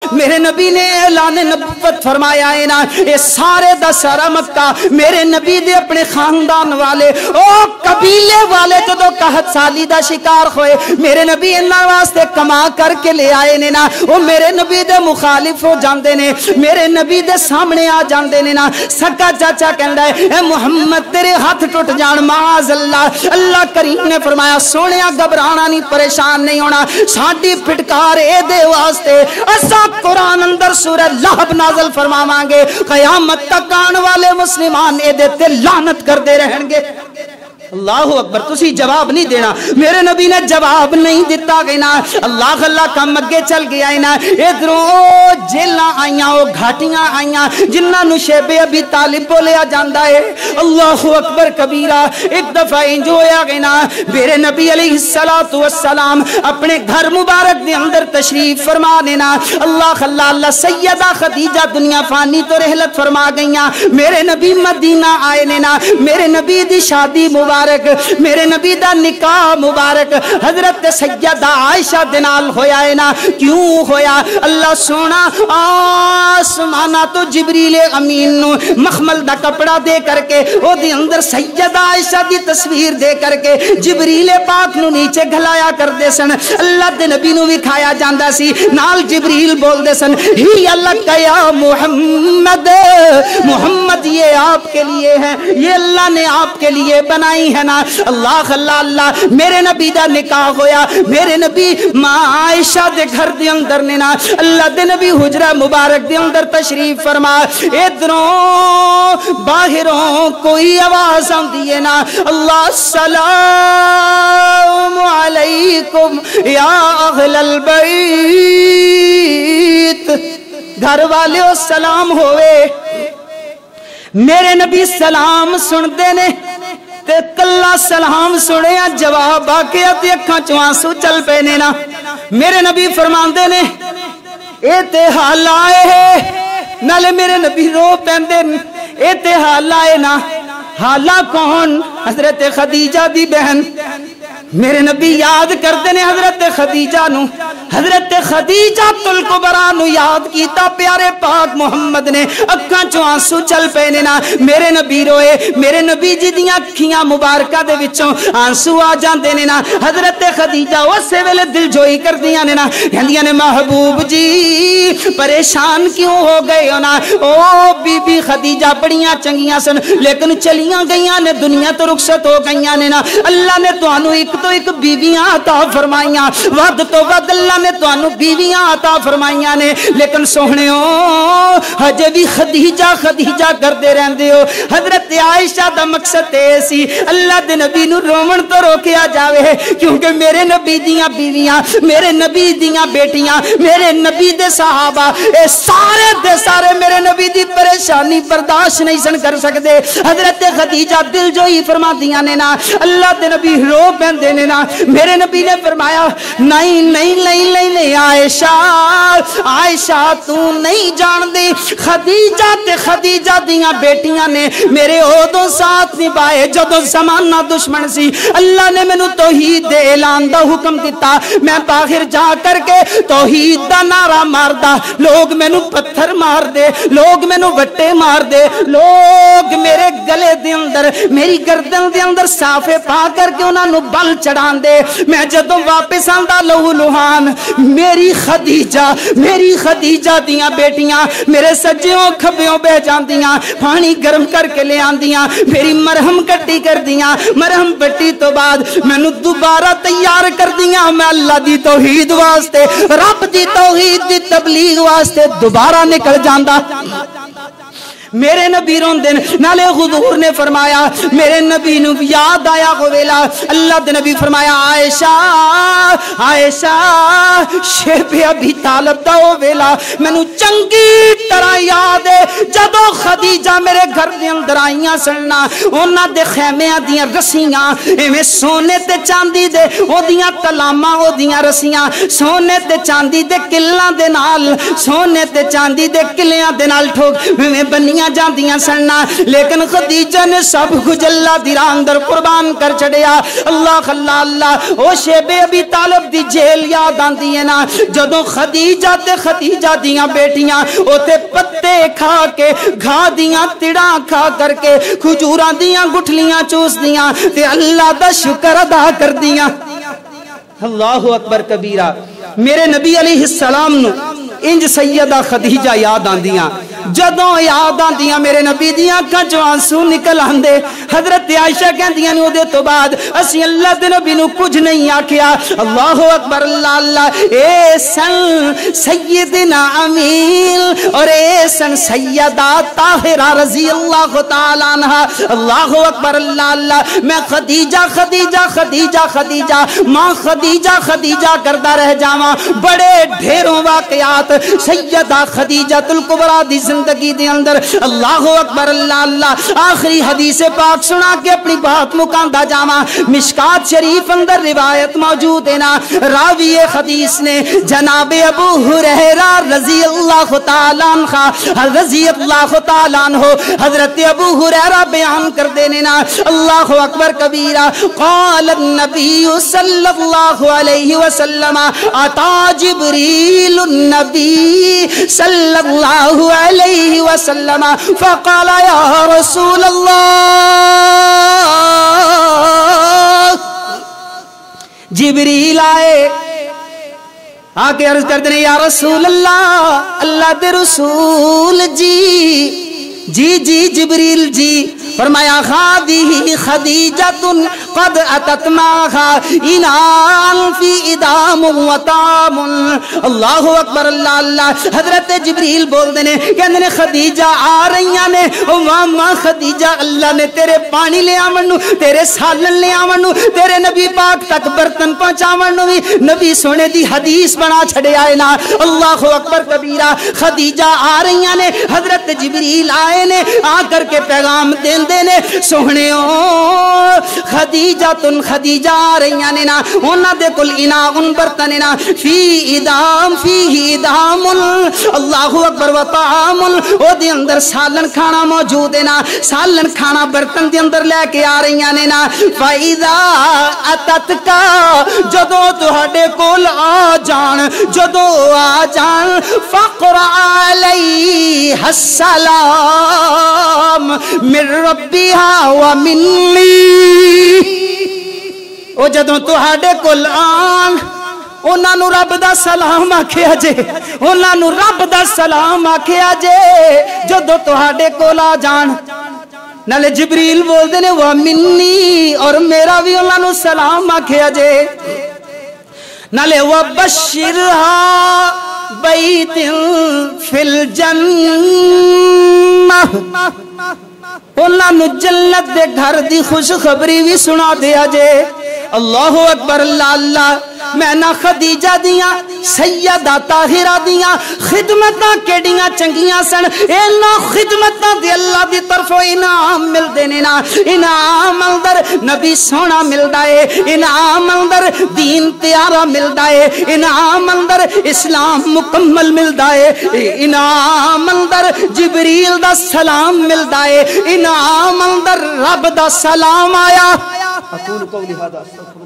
میرے نبی نے اعلان نبوت فرمایا ہے نا اے سارے دا سارا مکہ میرے نبی دے اپنے خاندان والے او قبیلے والے جدو قحط سالی دا شکار ہوئے میرے نبی انہاں واسطے کما کر کے لے آئے نے نا او میرے نبی دے مخالف ہو جاندے نے میرے نبی دے سامنے آ جاندے نے نا سکا چاچا کہندا ہے اے محمد تیرے ہاتھ ٹوٹ جان معاذ اللہ اللہ کریم نے فرمایا سونیا گھبرانا نہیں پریشان نہیں ہونا ساڈی پھٹکار اے دے واسطے اسا قرآن اندر سورہ لہب نازل فرماواں گے قیامت تک آنے والے مسلمان اے دے تے لعنت کردے رہن گے اللہ اکبر تسی جواب نہیں دینا میرے نبی نے جواب نہیں دیتا گئی نا اللہ کم اگے چل گیا نا ادھروں جیلاں آئیاں وہ گھاٹیاں آئیاں جنہاں نو شیب ابی طالب بولیا جاندا ہے اللہ اکبر کبیرہ ایک دفعہ انج ہویا گئی نا میرے نبی علیہ السلام اپنے گھر مبارک دے اندر تشریف فرما دینا اللہ سیدہ خدیجہ دنیا فانی تو رحلت فرما گئیاں میرے نبی مدینہ آئے نا میرے نبی دی شادی مبارک میرے نبی دا نکاح مبارک حضرت سیدہ عائشہ دنال ہویا ہے نا کیوں ہویا اللہ سونا آسمانہ تو جبریل امین نو مخمل دا کپڑا دے کر کے او دی اندر سیدہ عائشہ دی تصویر دے کر کے جبریل پاک نو نیچے گھلایا کر دے سن اللہ دے نبی نو بھی کھایا جاندہ سی نال جبریل بول دے سن ہی اللہ کا یا محمد یہ آپ کے لیے ہے یہ اللہ نے آپ کے لیے بنائی ہے نا اللہ میرے نبی دا نکاح ہویا میرے نبی ماں عائشہ دے گھر دے اندر نے نا اللہ دے نبی حجرہ مبارک دے اندر تشریف فرما ادھروں باہروں کوئی آواز آندی ہے نا اللہ السلام علیکم یا اہل البیت گھر والے سلام ہوئے میرے نبی سلام سن دے نے تے کلا سلام سنے جواب آکے تے اکھاں چوں آنسو چل پے نے نا میرے نبی فرماندے نے اے تے حال آئے نالے میرے نبی رو پیندے اے تے حال آئے نا حالا کون حضرت خدیجہ دی بہن میرے نبی یاد کرتے نے حضرت خدیجہ نو حضرت خدیجہ الکبریٰ نو یاد کیتا پیارے پاک محمد نے اکھاں چوں آنسو چل پینے نا میرے نبی روئے میرے نبی جی دیاں اکھیاں مبارکہ دے وچوں آنسو آ جاندے نے نا حضرت خدیجہ اسے ویلے دل جوئی کر دیاں نے نا کہندیاں نے محبوب جی پریشان کیوں ہو گئے ہو نا او بی بی خدیجہ بڑیاں چنگیاں سن لیکن چلیاں گئیاں نے دنیا تو رخصت ہو گئیاں نے نا اللہ نے توانو ایک تو ایک بیویاں عطا فرمائیاں ود تو ود اللہ نے توانو بیویاں عطا فرمائیاں نے لیکن سوہنے ہو ہجے بھی خدیجہ کردے رہندے ہو حضرت عائشہ دا مقصد ایسی اللہ دے نبی نو رومن تو روکیا جاوے کیونکہ میرے نبی دیاں بیویاں میرے نبی دیاں بیٹیاں میرے نبی دے صحابہ اے سارے دے سارے میرے نبی دی پریشانی برداشت نہیں سن کر سکتے حضرت خدیجہ دل جوئی فرما دیاں نے نا اللہ دے نبی رو پہن دینے نا میرے نبی نے فرمایا نہیں عائشہ تو نہیں جان دی خدیجہ دیاں بیٹیاں نے میرے عہدوں ساتھ نبھائے جدو زمانہ دشمن سی اللہ نے مینوں توحید دے اعلان دا حکم دیتا میں باہر جا کر کے توحید دا نعرہ ماردا لوگ مینوں پتھر مار دے لوگ مینوں وٹے مار دے لوگ میرے گلے دے اندر میری گردن دے اندر صافے پا کر کے انہاں نوں بل چڑھان دے میں جدوں واپس آندا لہو لوہان میری خدیجہ دیاں بیٹیاں میرے سجیوں کھبیوں بہ جاندیاں پانی گرم کر کے لے آندیاں میری مرہم کٹی کر دیاں مرہم پٹی تو بعد مینوں دوبارہ تیار کر دیاں میں اللہ دی توحید واسطے رب دی توحید دی تبلیغ واسطے دوبارہ نکل جاندا میرے نبی روندے نالے حضور نے فرمایا میرے نبی نو یاد آیا کو ویلا اللہ دے نبی فرمایا عائشہ شیب ابی طالب دا ہو ویلا مینوں چنگی طرح یاد ہے جدو خدیجہ میرے گھر دے اندر آئیاں سننا انہاں دے خیمیاں دیاں رسیاں ایویں سونے تے چاندی دے او دیاں کلاماں او دیاں رسیاں سونے تے چاندی دے کلاں دے نال سونے تے چاندی دے کلیاں دے نال ٹھوک ایویں بنی منیاں جاندیاں سننا لیکن خدیجہ نے سب کچھ اللہ دی راہ اندر قربان کر چھڑیا اللہ اللہ اللہ او شیب ابی طالب دی جیل یاد آندی ہے نا جدوں خدیجہ تے خدیجہ دیاں بیٹیاں اوتے پتے کھا کے گھا دیاں تڑاں کھا کر کے کھجوراں دیاں گٹھلیاں چوس دیاں تے اللہ دا شکر ادا کر دیاں اللہ اکبر کبیرہ میرے نبی علیہ السلام نو انج سیدہ خدیجہ یاد آندیاں جدوں یاد آندیاں میرے نبی دیاں اکھاں چوں آنسو نکل آندے حضرت عائشہ کہندیاں نے اودے تو بعد اسی اللہ دے نبی نو کچھ نہیں آکھیا اللہ اکبر اللہ اللہ اے سن سیدنا امیل اور اے سن سیدہ طاہرہ رضی اللہ تعالی عنہ اللہ اکبر اللہ اللہ میں خدیجہ خدیجہ خدیجہ خدیجہ ماں خدیجہ خدیجہ کردا رہ جاواں بڑے ڈھیروں واقعات سیدہ خدیجہ الکبریٰ دی زندگی دے اندر اللہ اکبر اللہ اللہ آخری حدیث پاک سنا کے اپنی بات مکاندہ جاواں مشکات شریف اندر روایت موجود ہے نا راوی حدیث نے جناب ابو ہریرہ رضی اللہ تعالیٰ عنہ رضی اللہ تعالیٰ عنہ حضرت ابو ہریرہ بیان کر دینے نا اللہ اکبر کبیرہ قال النبی صلی اللہ علیہ وسلم اتا جبریل النبی صلی اللہ علیہ وسلم فقال یا رسول اللہ جبریل آئے آکے عرض کر دینے یا رسول اللہ اللہ دے رسول جی جی جی جبریل جی فرمایا خادی خدیجۃ قد اتت ماہا انان فی ادام و تام اللہ اکبر اللہ اللہ حضرت جبریل بول دینے کہندے خدیجہ آ رہیاں نے او ماما خدیجہ اللہ نے تیرے پانی لے آون تیرے سالن لے آون تیرے نبی پاک تک برتن پہنچاون بھی نبی سونے دی حدیث بنا چھڑے آئے نا اللہ اکبر کبیرہ خدیجہ آ رہیاں نے حضرت جبریل آئے نے آ کر کے پیغام دین دینے سوہنے خدیجہ تن خدیجہ آ رہیاں نے نا انہاں دے کل اناء برتن نا فی ادام اللہ اکبر و طعام او دے اندر سالن کھانا موجود ہے نا سالن کھانا برتن دے اندر لے کے آ رہیاں نے نا فَإِذَا أَتَتْكَ جدو تہاڈے کول آ جان جدو آ جان فَقْرَ عَلَيْهَا السَّلَامُ مِن رَبِّهَا وَمِنِّي او جدو تہاڈے کول آن انہاں نو رب دا سلام آکھیا جے انہاں نو رب دا سلام آکھیا جے جدو تہاڈے کول آ جان نالے جبریل بول دینے وَمِنِّي اور میرا بھی انہاں نو سلام آکھیا جے نالے وَبَشِّرْهَا بَيْتٍ فِي الْجَنَّةِ انہاں نو جنت دے گھر دی خوش خبری بھی سنا دیا جے اللہ اکبر اللہ اللہ میں نہ خدیجہ دیاں سیدہ طاہرہ دیاں خدمتاں کیڑیاں چنگیاں سن اینا خدمتاں دی اللہ دی طرف انعام مل دینے نا انعام اندر نبی سونا مل دائے انعام اندر دین تیارہ مل دائے انعام اندر اسلام مکمل مل دائے انعام اندر جبریل دا سلام مل دائے انعام اندر رب دا سلام آیا اقول قولی هذا